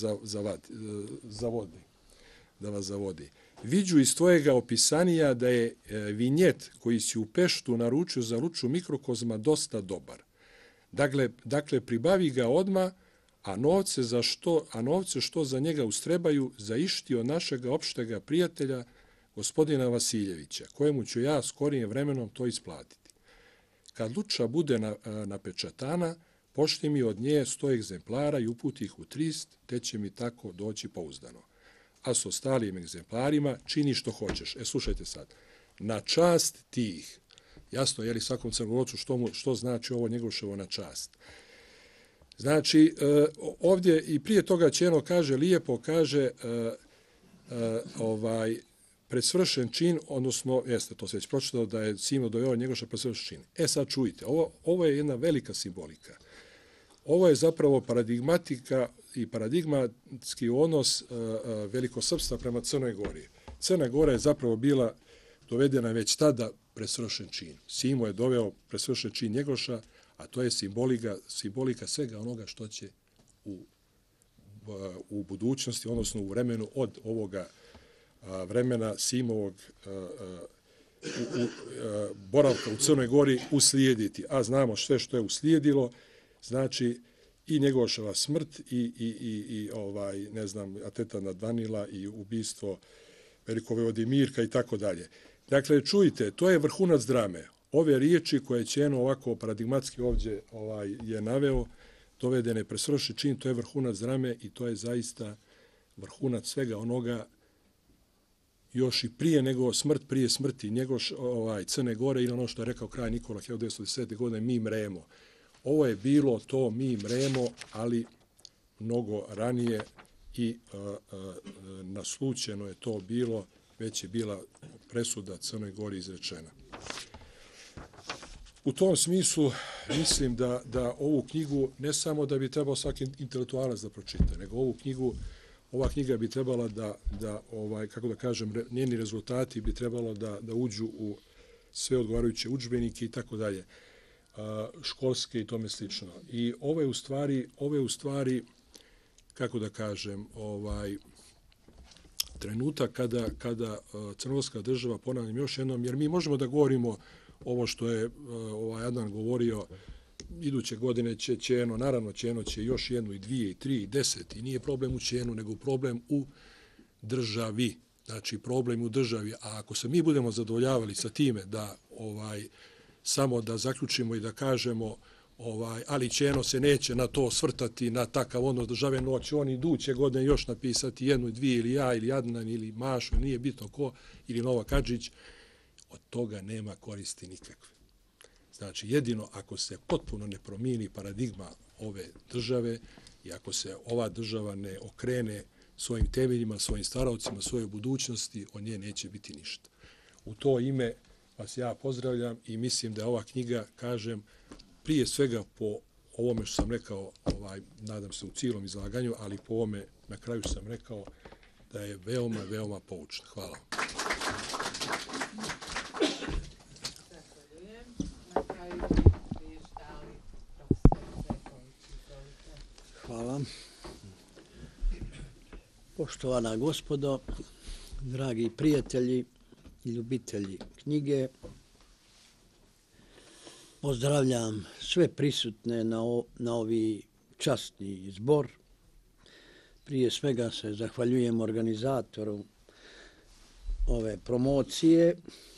zavodi. Viđu iz tvojega opisanija da je vinjet koji si u Peštu naručio za luču mikrokozma dosta dobar. Dakle, pribavi ga odmah, a novce što za njega ustrebaju zaišti od našega opštega prijatelja, gospodina Vasiljevića, kojemu ću ja skorijim vremenom to isplatiti. Kad luča bude napečatana, pošli mi od nje 100 egzemplara i uputi ih u Trist, te će mi tako doći pouzdano. A s ostalim egzemplarima čini što hoćeš. Slušajte sad. Na čast tih. Jasno, je li svakom Crnogorcu što znači ovo Njegoševo na čast? Znači, ovdje i prije toga Ćeno kaže, lijepo kaže, presvršen čin, odnosno, jeste, to se već pročitao, da je Simo doveo Njegoša presvršen čin. Sad čujte, ovo je jedna velika simbolika. Ovo je zapravo paradigmatika i paradigmatski odnos velikosrpstva prema Crnoj Gori. Crna Gora je zapravo bila dovedena već tada presvršen čin. Simo je doveo presvršen čin Njegoša, a to je simbolika svega onoga što će u budućnosti, odnosno u vremenu od ovoga vremena Simovog boravka u Crnoj Gori uslijediti. A znamo sve što je uslijedilo, znači i Njegoševa smrt i atenta na Danila i ubistvo Velikovojvode Mirka i tako dalje. Dakle, čujte, to je vrhunac drame. Ove riječi koje Ćeno ovako paradigmatski ovdje je naveo, dovedene presvršen čin, to je vrhunac drame i to je zaista vrhunac svega onoga još i prije nego prije smrti Njegoš, Crne Gore ili ono što je rekao kralj Nikola 1910. godine, mi mremo. Ovo je bilo to mi mremo, ali mnogo ranije i naslućeno je to bilo, već je bila presuda Crnoj Gori izrečena. U tom smislu mislim da ovu knjigu ne samo da bi trebao svaki intelektualac da pročita, nego ova knjiga bi trebala kako da kažem, njeni rezultati bi trebalo da uđu u sve odgovarajuće udžbenike i tako dalje, školske i tome slično. I ovo je u stvari, kako da kažem, trenutak kada crnogorska država, ponavljam još jednom, jer mi možemo da govorimo ovo što je Adnan govorio, iduće godine će Ćeno, naravno Ćeno će još 1 i 2 i 3 i 10 i nije problem u Ćenu, nego problem u državi. Znači problem u državi. A ako se mi budemo zadovoljavali sa time da samo da zaključimo i da kažemo ali Ćeno se neće na to svrtati, na takav odnos države, no će on iduće godine još napisati 1 i 2 ili ja ili Adnan ili Mašo, nije bitno ko, ili Novak Hadžić, od toga nema koristi nikakve. Znači, jedino ako se potpuno ne promijeni paradigma ove države i ako se ova država ne okrene svojim temeljima, svojim staraocima, svojoj budućnosti, od nje neće biti ništa. U to ime vas ja pozdravljam i mislim da je ova knjiga, kažem, prije svega po ovome što sam rekao, nadam se u cijelom izlaganju, ali po ovome na kraju sam rekao da je veoma, veoma poučna. Hvala. Hvala. Poštovana gospodo, dragi prijatelji i ljubitelji knjige. Pozdravljam sve prisutne na ovi časni zbor. Prije svega se zahvaljujem organizatoru ove promocije.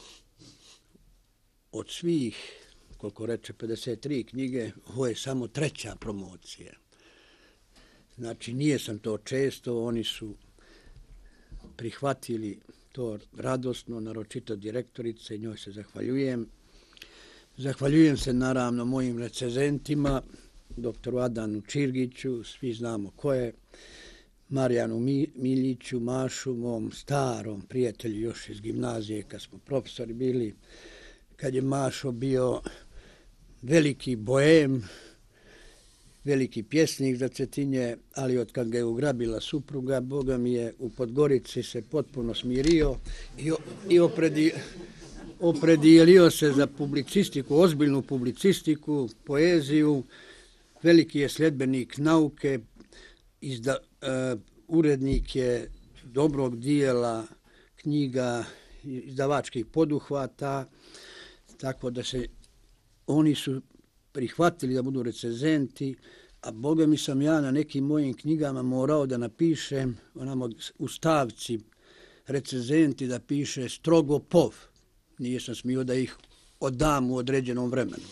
Od svih, koliko reče, 53 knjige, ovo je samo 3. promocija. Znači, nije sam to često, oni su prihvatili to radosno, naročito direktorice, njoj se zahvaljujem. Zahvaljujem se naravno mojim recenzentima, doktoru Adanu Čirgiću, svi znamo ko je, Marijanu Miljiću, Mašu, mom starom prijatelju još iz gimnazije kad smo profesori bili, kad je Mašo bio veliki boem, veliki pjesnik za Cetinje, ali od kad ga je ugrabila supruga, Boga mi je u Podgorici se potpuno smirio i opredijelio se za publicistiku, ozbiljnu publicistiku, poeziju, veliki je sljedbenik nauke, urednik je dobrog dijela knjiga, izdavačkih poduhvata, tako da oni su prihvatili da budu recenzenti, a Boga mi sam ja na nekim mojim knjigama morao da napišem u stavci recenzenti da piše strogo pov. Nije sam smio da ih odam u određenom vremenu.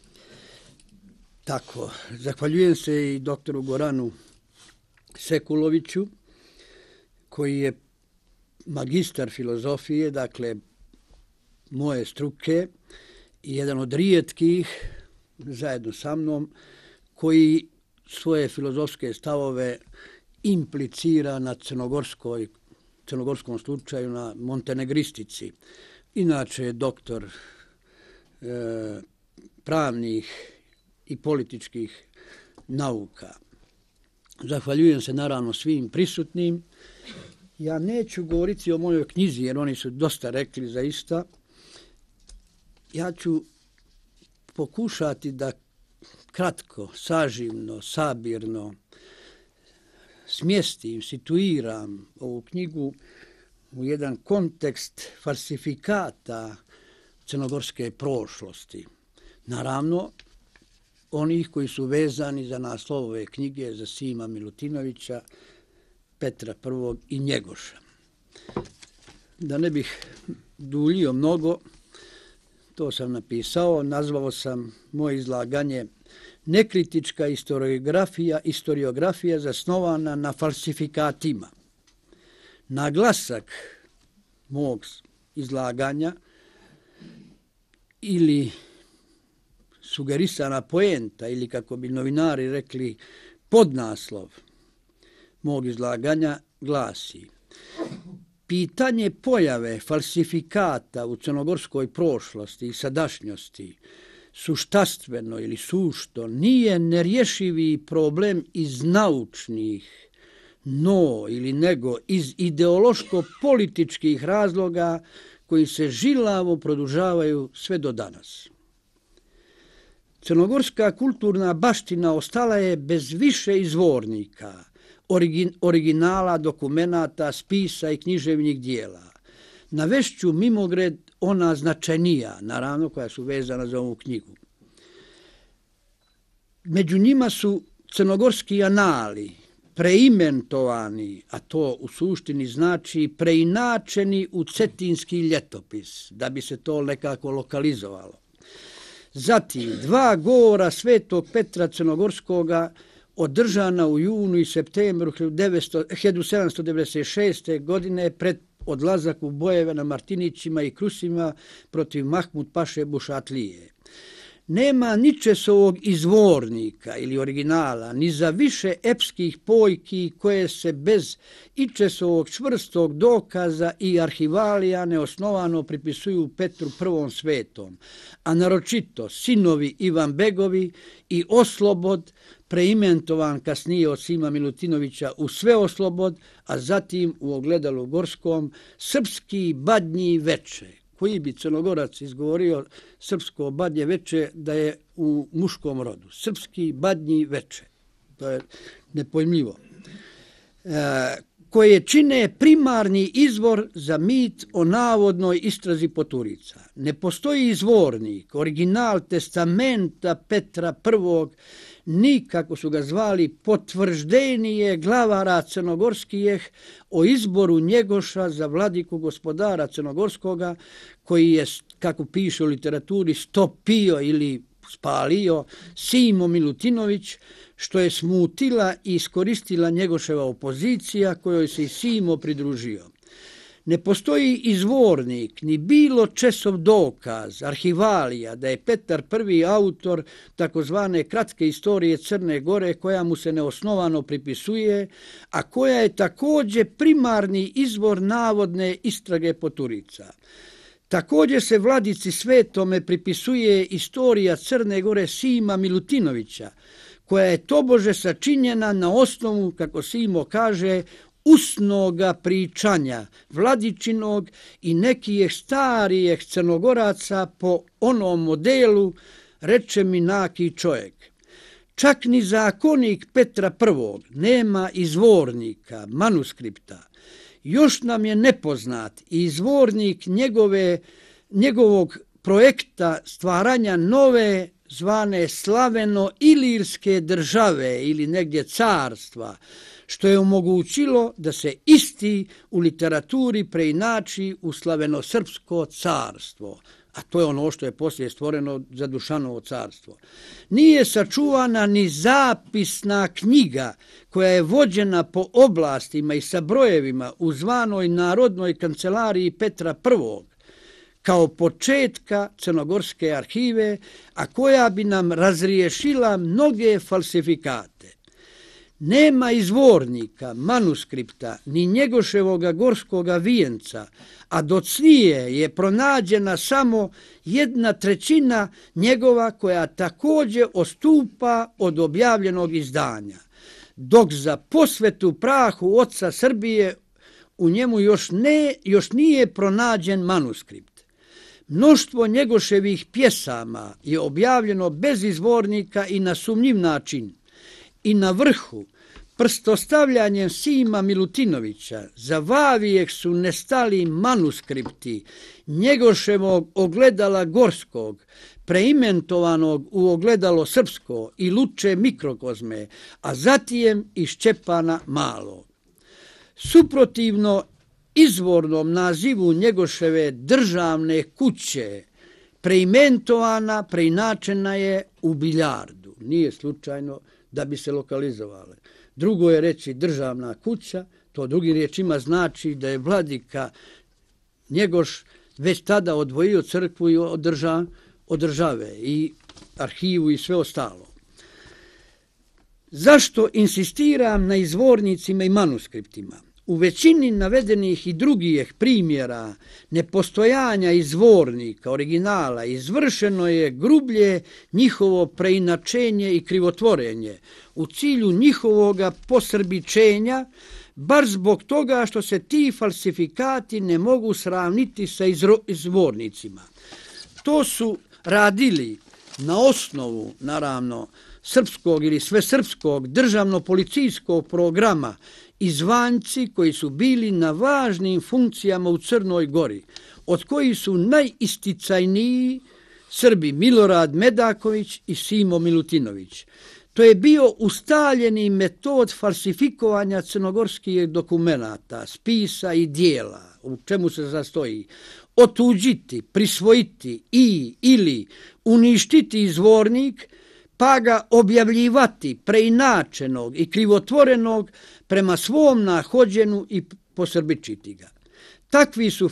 Tako, zahvaljujem se i doktoru Goranu Sekuloviću, koji je magistar filozofije, dakle moje struke, i jedan od rijetkih, zajedno sa mnom, koji svoje filozofske stavove implicira na crnogorskom slučaju, na montenegristici. Inače je doktor pravnih i političkih nauka. Zahvaljujem se naravno svim prisutnim. Ja neću govoriti o mojoj knjizi, jer oni su dosta rekli zaista. Ja ću pokušati da kratko, saživno, sabirno smjestim, situiram ovu knjigu u jedan kontekst falsifikata crnogorske prošlosti. Naravno, onih koji su vezani za naslovove knjige za Sima Milutinovića, Petra I. i Njegoša. Da ne bih duljio mnogo, to sam napisao, nazvao sam moje izlaganje Nekritička historiografija zasnovana na falsifikatima. Naglasak mog izlaganja ili sugerisana poenta ili kako bi novinari rekli podnaslov mog izlaganja glasi: pitanje pojave falsifikata u crnogorskoj prošlosti i sadašnjosti suštastveno ili sušto nije nerješivi problem iz naučnih, nego iz ideološko-političkih razloga koji se žilavo produžavaju sve do danas. Crnogorska kulturna baština ostala je bez više izvornika, originala, dokumenata, spisa i književnih dijela. Navešću mimogred ona značajnija, naravno koja su vezana za ovu knjigu. Među njima su crnogorski anali, preimentovani, a to u suštini znači preinačeni u cetinski ljetopis, da bi se to nekako lokalizovalo. Zatim, 2 govora Svetog Petra Crnogorskoga održana u junu i septembru 1796. godine pred odlazak u bojeve na Martinićima i Krusima protiv Mahmud Paše Bušatlije. Nema ničesovog izvornika ili originala, ni za više epskih pojki koje se bez ičesovog čvrstog dokaza i arhivalija neosnovano pripisuju Petru I. Svetom, a naročito sinovi Ivan Begovi i Oslobod, preimentovan kasnije od Sima Milutinovića u Sveoslobod, a zatim u ogledalu gorskom Srpski badnji veče. Koji bi Crnogorac izgovorio srpsko badnje veče da je u muškom rodu? Srpski badnji veče. To je nepojmljivo. koje čine primarni izvor za mit o navodnoj istrazi Poturica. Ne postoji izvornik, original testamenta Petra I, ni, kako su ga zvali, potvrđenije glavara crnogorskih o izboru Njegoša za vladiku gospodara crnogorskoga, koji je, kako piše u literaturi, stopio ili spalio Simo Milutinović, što je smutila i iskoristila Njegoševa opozicija, kojoj se i Simo pridružio. Ne postoji izvornik, ni bilo česov dokaz, arhivalija, da je Petar I autor takozvane kratke istorije Crne Gore, koja mu se neosnovano pripisuje, a koja je također primarni izvor navodne istrage Poturica. Također se vladici Svetome pripisuje istorija Crne Gore Sima Milutinovića, koja je tobože sačinjena na osnovu, kako Simo kaže, usnoga pričanja vladičinog i nekih starijih Crnogoraca po onom modelu, reče mi naki čovjek. Čak ni zakonik Petra I nema izvornika, manuskripta. Još nam je nepoznat izvornik njegovog projekta stvaranja nove zvane Slaveno-Ilirske države ili negdje carstva, što je omogućilo da se isti u literaturi preinači u Slaveno-Srpsko carstvo, a to je ono što je poslije stvoreno za Dušanovo carstvo. Nije sačuvana ni zapisna knjiga koja je vođena po oblastima i sa brojevima u zvanoj Narodnoj kancelariji Petra I, kao početka crnogorske arhive, a koja bi nam razriješila mnoge falsifikate. Nema izvornika, manuskripta, ni Njegoševoga gorskoga vijenca, a docnije je pronađena samo 1/3 njegova, koja također odstupa od objavljenog izdanja, dok za posvetu prahu oca Srbije u njemu još nije pronađen manuskript. Mnoštvo Njegoševih pjesama je objavljeno bez izvornika i na sumnjiv način. I na vrhu, prstostavljanjem Sima Milutinovića, za vavijek su nestali manuskripti Njegoševog ogledala gorskog, preimentovanog u ogledalo srpsko i Luče mikrokozme, a zatim i Šćepana Malog. Suprotivno izvornom nazivu Njegoševe državne kuće, preimentovana, preinačena je u Biljardu. Nije slučajno da bi se lokalizovale. Drugo je reći državna kuća, to drugim riječima znači da je vladika Njegoš već tada odvojio crkvu i od države i arhivu i sve ostalo. Zašto insistiram na izvornicima i manuskriptima? U većini navedenih i drugih primjera nepostojanja izvornika, originala, izvršeno je grublje njihovo preinačenje i krivotvorenje u cilju njihovoga posrbičenja, bar zbog toga što se ti falsifikati ne mogu sravniti sa izvornicima. To su radili na osnovu, naravno, srpskog ili svesrpskog državno-policijskog programa izvanjci koji su bili na važnim funkcijama u Crnoj Gori, od kojih su najisticajniji Srbi Milorad Medaković i Simo Milutinović. To je bio ustaljeni metod falsifikovanja crnogorskih dokumenata, spisa i dijela, u čemu se sastoji otuđiti, prisvojiti ili uništiti izvornik, pa ga objavljivati preinačenog i krivotvorenog prema svom nahođenu i posrbičiti ga. Takvi se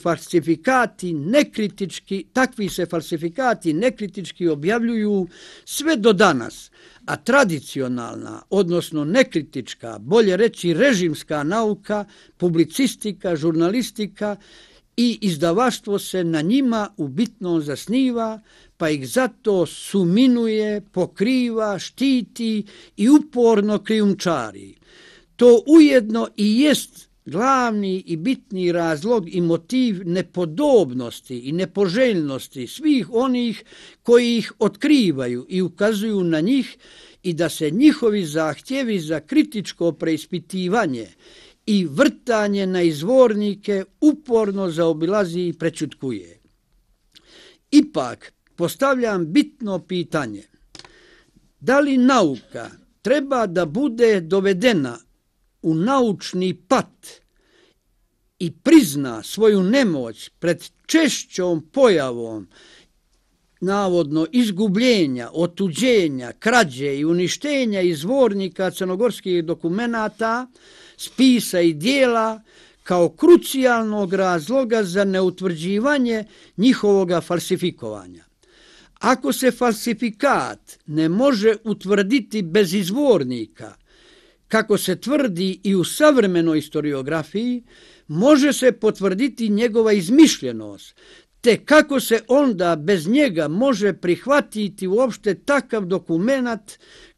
falsifikati nekritički objavljuju sve do danas, a tradicionalna, odnosno nekritička, bolje reći režimska nauka, publicistika, žurnalistika i izdavaštvo se na njima u bitnom zasniva, pa ih zato suminuje, pokriva, štiti i uporno krijumčari. To ujedno i jest glavni i bitni razlog i motiv nepodobnosti i nepoželjnosti svih onih koji ih otkrivaju i ukazuju na njih i da se njihovi zahtjevi za kritičko preispitivanje i vrtanje na izvornike uporno zaobilazi i prećutkuje. Ipak, postavljam bitno pitanje. Da li nauka treba da bude dovedena u naučni pat i prizna svoju nemoć pred češćom pojavom navodno izgubljenja, otuđenja, krađe i uništenja izvornika crnogorskih dokumenata, spisa i dijela kao krucijalnog razloga za neutvrđivanje njihovoga falsifikovanja? Ako se falsifikat ne može utvrditi bez izvornika, kako se tvrdi i u savremenoj historiografiji, može se potvrditi njegova izmišljenost, te kako se onda bez njega može prihvatiti uopšte takav dokumenat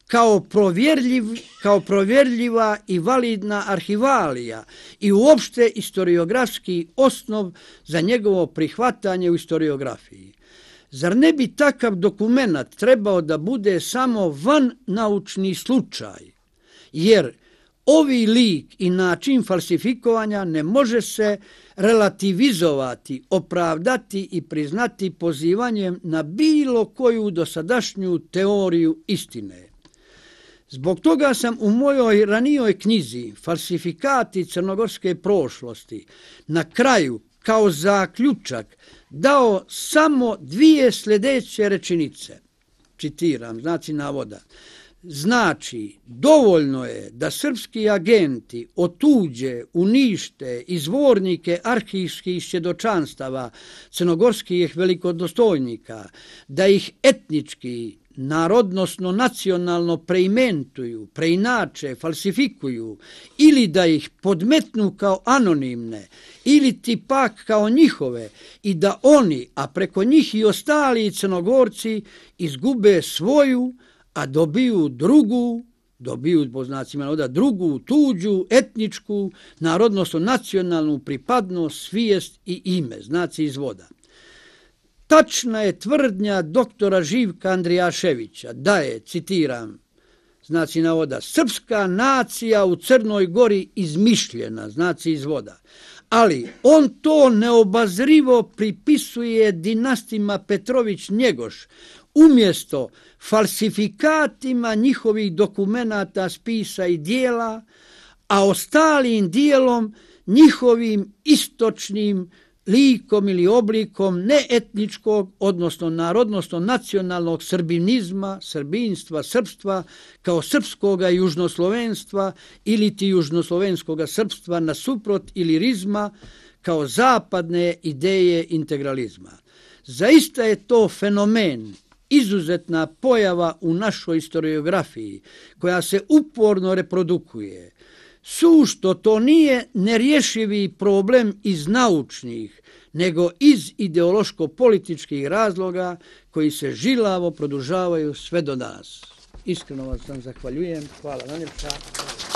kao provjerljiva i validna arhivalija i uopšte historiografski osnov za njegovo prihvatanje u historiografiji. Zar ne bi takav dokumenat trebao da bude samo vannaučni slučaj? Jer ovi lik i način falsifikovanja ne može se relativizovati, opravdati i priznati pozivanjem na bilo koju dosadašnju teoriju istine. Zbog toga sam u mojoj ranijoj knjizi Falsifikati crnogorske prošlosti na kraju kao zaključak dao samo 2 sljedeće rečenice. Citiram, znaci navoda. Znači, dovoljno je da srpski agenti otuđe, unište izvornike arhivskih svjedočanstava crnogorskih velikodostojnika, da ih etnički, narodnosno nacionalno preimentuju, preinače, falsifikuju ili da ih podmetnu kao anonimne ili ti pak kao njihove i da oni, a preko njih i ostali Crnogorci, izgube svoju, a dobiju po znacima navoda drugu, tuđu, etničku, narodnosno nacionalnu pripadnost, svijest i ime, znaci izvoda. Tačna je tvrdnja doktora Živka Andrijaševića da je, citiram, znaci navoda, srpska nacija u Crnoj Gori izmišljena, znaci izvoda, ali on to neobazrivo pripisuje dinastima Petrović-Njegoš, umjesto falsifikatima njihovih dokumenata, spisa i dijela, a ostalim dijelom njihovim istočnim likom ili oblikom neetničkog, odnosno narodnosno nacionalnog srbinizma, srbinstva, srpstva, kao srpskoga južnoslovenstva ili ti južnoslovenskoga srpstva nasuprot ilirizma, kao zapadne ideje integralizma. Zaista je to fenomen, izuzetna pojava u našoj historiografiji, koja se uporno reprodukuje. Sušto to nije nerješivi problem iz naučnih, nego iz ideološko-političkih razloga koji se žilavo produžavaju sve do danas. Iskreno vam zahvaljujem. Hvala najljepša.